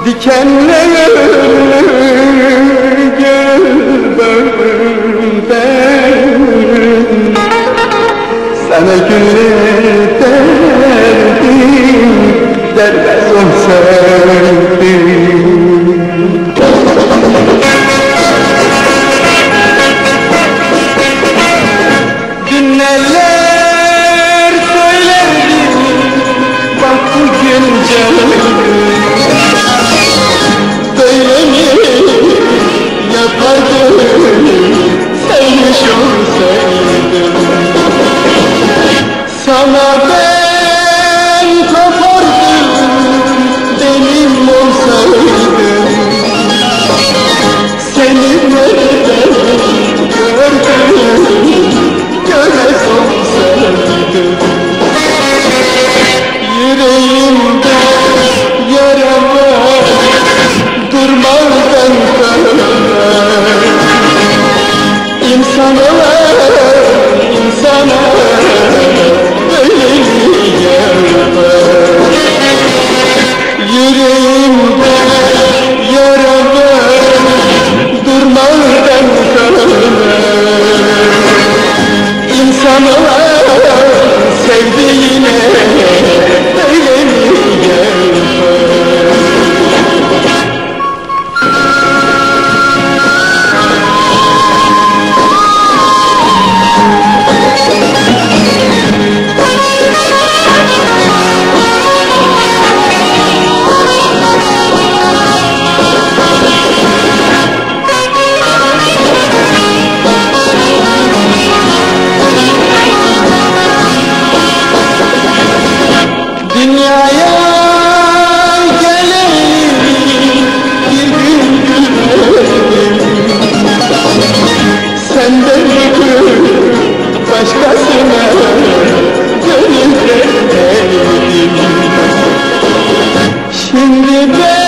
Dikenler gölbenden sana güllerdim, dermez olsaydım. Dün neler söylerdim, bak bugün canım. Böyle mi yapardım, sevmiş olsaydım. Sana ben kapardım, benim olsaydım. Seni nereden gördüm, görmez olsaydım. Yüreğimde yara var, durmadan kanar. İnsana böyle yapar. Yüreğimde yara var, durmadan kanar. İnsana sevdiğine böyle mi yapar? Dünyaya geleyim, bir gün gülmedim. Senden öpüp başkasına gönül vermedim. Şimdi ben